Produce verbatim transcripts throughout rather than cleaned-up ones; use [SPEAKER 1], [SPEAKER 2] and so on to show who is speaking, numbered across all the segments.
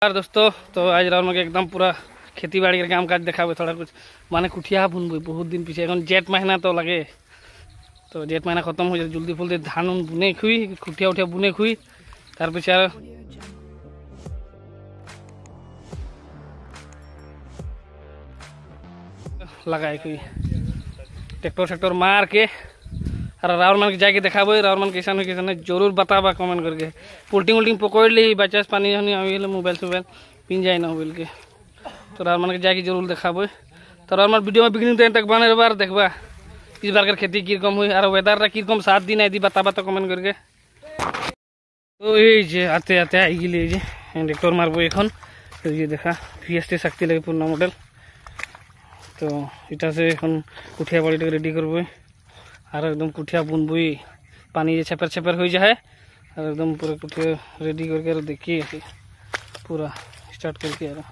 [SPEAKER 1] यार दोस्तों, तो आज राउर के एकदम पूरा खेती बाड़ी के काम काज देखा थोड़ा कुछ माने कुठिया बुनबे बहुत दिन पीछे जेठ महीना तो लगे तो जेठ महीना खत्म हो जाए जल्दी फुलते धान उन बुने खुई कुठिया उठिया बुने खुई तार पीछे लगाए खुई ट्रैक्टर ट्रैक्टर मार के और राउर मन के जाके देखाबो राउर मन कैसा हो कैसा जरूर बताबा कमेंट करके पुल्टिंग उल्टिंग पकड़ ली बचास पानी हनी मोबाइल सोबाइल पिन जाए ना मोबाइल के तो राउर मन के जाके जरूर देखाबो तो राउर मन वीडियो में बिगनिंग टाइम तक बने बार देखबा इस बार खेती किरकम हुई और वेदर किरकम सात दिन आई बताबा तो कमेंट करके तो ये आते आते आई गए ये ट्रैक्टर मारबो एखन तो ये देखा फिएसटी शक्ति लगे पूर्ण मॉडल तो इटा से एखन कुठिया बाड़ी रेडी करबो और एकदम कुठिया बुनबुई पानी ये छेपर छेपर हो जाए और एकदम पूरा कुठिया रेडी करके देखिए पूरा स्टार्ट करके यार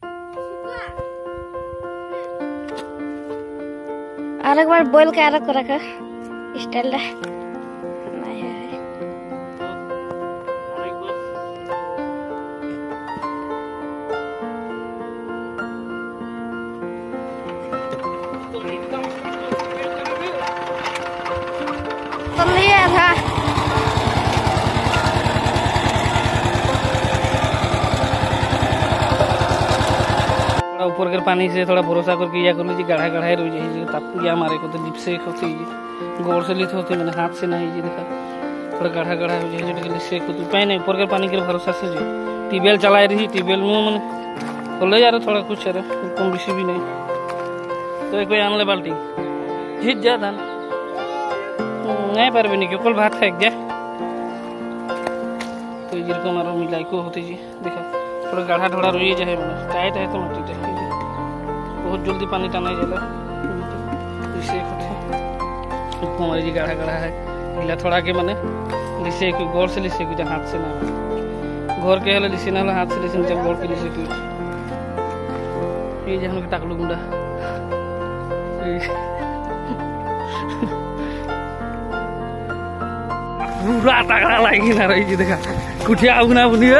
[SPEAKER 2] और एक बार बोल के आरक रखा स्टाइल रे
[SPEAKER 1] ऊपर के पानी से थोड़ा भरोसा करके या कर लीजिए गाढ़ा गाढ़ा रोज है ताप या मारे को तो लिप से होती है गोर से लिथ होती मैंने हाथ से नहीं जी देखा थोड़ा गाढ़ा गाढ़ा हो जाए जो से होती पाए नहीं ऊपर के पानी के भरोसा से जो ट्यूबवेल चलाए रही ट्यूबवेल में मैंने खोले जा रहा थोड़ा कुछ अरे कम बेसी भी नहीं तो कोई आन ले बाल्टी झीत जा धान नहीं पारे नहीं केवल भात फेंक जा तो जिरको मारो मिलाई को होती जी देखा थोड़ा गाढ़ा ढोड़ा रोइए जाए मैंने टाइट है तो मट्टी टाइट बहुत जल्दी पानी टाना जाला इसे हमारे जी गाढ़ा गाढ़ा है गीला थोड़ा के मैंने लिसे कोई गोर से लिसे कोई हाथ से ना घोर के हले लिसे ना हाथ से लिसे जब गोर के लिसे कोई ये जहन के टाकलू गुंडा पूरा तगड़ा लागी ना रही जी देखा कुठिया उगना बुनिया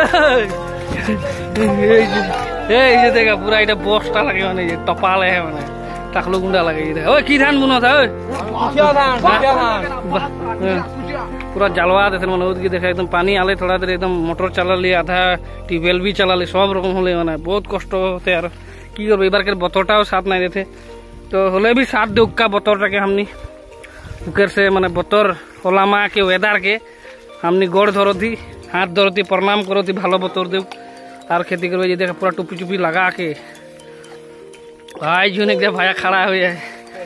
[SPEAKER 1] ये देखा पूरा इधर बस्ता लगे माने ये टपाले है माने टाकलो गुंडा लगे इधर ओए की धान बुना था ओए कुठिया धान कुठिया धान पूरा जलवा देते माने उद की देखा एकदम पानी आले थोड़ा देर एकदम मोटर चला ले आधा ट्यूबवेल भी चला ले सब रकम होले माने बहुत कष्ट होते यार की करबो एबार के बतरटाও साथ नहीं देते तो होले भी साथ दे उक्का बतरटा के हमनी उकर से माने बतर होलामा के वेदर के हमनी गोड़ धरती हाथ धरती प्रणाम करती भालो बतर देव और खेती करबे ये देखा पूरा टुपी टुपी लगा के भाई जुन एक भाया खड़ा हो जाए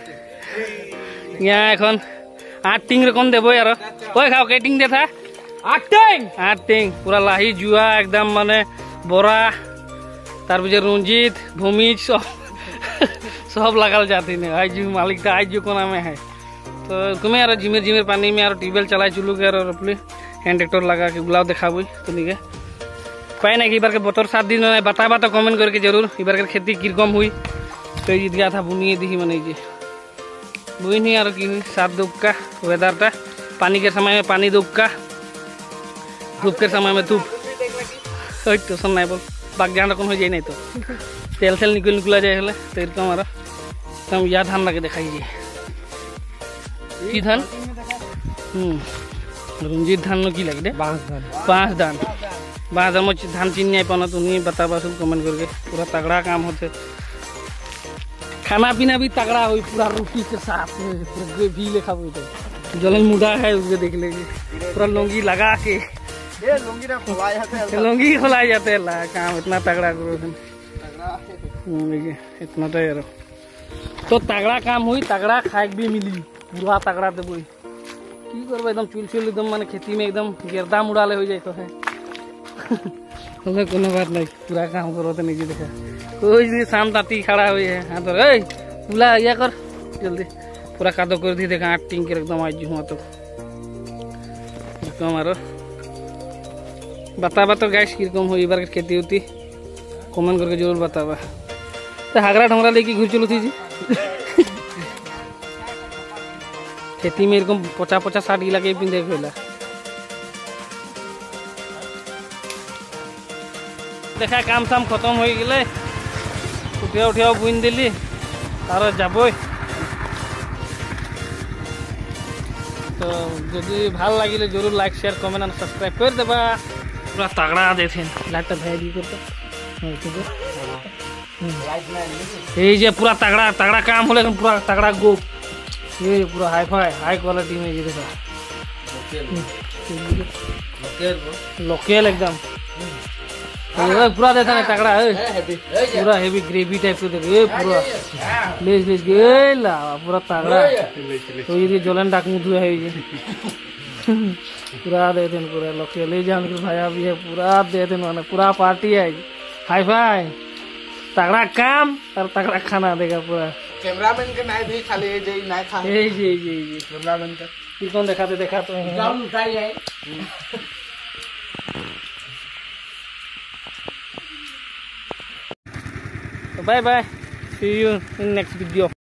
[SPEAKER 1] यहाँ एखन आठ टिंग रकम देबो यार ओए खाओ के टिंग देथा आठ टिंग आठ टिंग पूरा लाही जुआ एकदम माने बोरा तार पीछे रंजीत भूमिज सब सब लगल जाती ने आज जू मालिक का आज जो कोना में है तो तुम्हें यार जिमेर जिमेर पानी में यार ट्यूबवेल चलाए चुलू के यार अपने हैंड ट्रैक्टर लगा के बुलाओ देखाबो तो नहीं पाए ना कि बार के बतर सात दिन में बताबा तो कमेंट करके जरूर इबार के खेती किरकम हुई तो जीत गया था बुनिए दी मने जी बुई नहीं यार की हुई सात दुख का वेदर था पानी के समय में पानी दुख का धूप के समय में धूप तो सुन नहीं बोल बाग जहाँ रकम हो जाए नहीं तो तेल तेल निकल निकला जाए हले तो इरकम हमारा हम या धान लगे दिखाइए की धान हम्म रंजीत धान नो की लगे दे पाँच धान पाँच धान बाहर हम धान चीन नहीं पाना तो नहीं बताबा सब कमेंट करके पूरा तगड़ा काम होते खाना पीना भी तगड़ा हुई पूरा रोटी के साथ पूरा भी लेखा हुई तो जलन मुड़ा है उसके देख लेंगे पूरा लौंगी लगा के लौंगी खुलाई जाते हैं काम इतना तगड़ा करो इतना तो यार तो तगड़ा काम हुई तगड़ा खाए भी मिली पूरा तगड़ा देबो की करबो एकदम चुल चुल एकदम माने खेती में एकदम गिरदा मुड़ाले हो जाए तो है हमें कोनो बात नहीं पूरा काम करो तो नहीं देखा कोई शाम ताती खड़ा हुई है हाँ तो ए पूरा या कर जल्दी पूरा कादो कर दी देखा आठ टिंग के एकदम आज हुआ तो हमारा बताबा तो गैस किरकम हो बार खेती होती कमेंट करके जरूर बताबा तो हागरा ढोंगरा लेके घूर चलो थी जी खेती में एरकम पचास पचास साठ गिला के पिन देख देखा काम साम खत्म हो गए उठिया उठिया बुन दिली और जाबई तो जदि ভাল লাগিলে जरूर लाइक शेयर कमेंट और सब्सक्राइब कर देबा पूरा तगड़ा देथिन लाइट भाई दी करता ये जे पूरा तगड़ा तगड़ा काम होले पूरा तगड़ा गो ये पूरा हाई फाई हाई क्वालिटी में ये देखो लोकल एकदम पूरा देता है तगड़ा है पूरा हेवी ग्रेवी टाइप को देखो पूरा लेज लेज गेला पूरा तगड़ा तो ये जलन डाक मुधु है ये पूरा देते हैं पूरा लोकल ले जान के भाई भी है पूरा देते हैं माने पूरा पार्टी है हाई फाई तगड़ा काम और तगड़ा खाना देगा पूरा
[SPEAKER 3] कैमरामैन के नाई भी खाली है जे नाई खा
[SPEAKER 1] ये जी जी जी कैमरामैन का ये कौन दिखाते देखा तो
[SPEAKER 3] डाउन उठाई है
[SPEAKER 1] तो bye bye see you in next video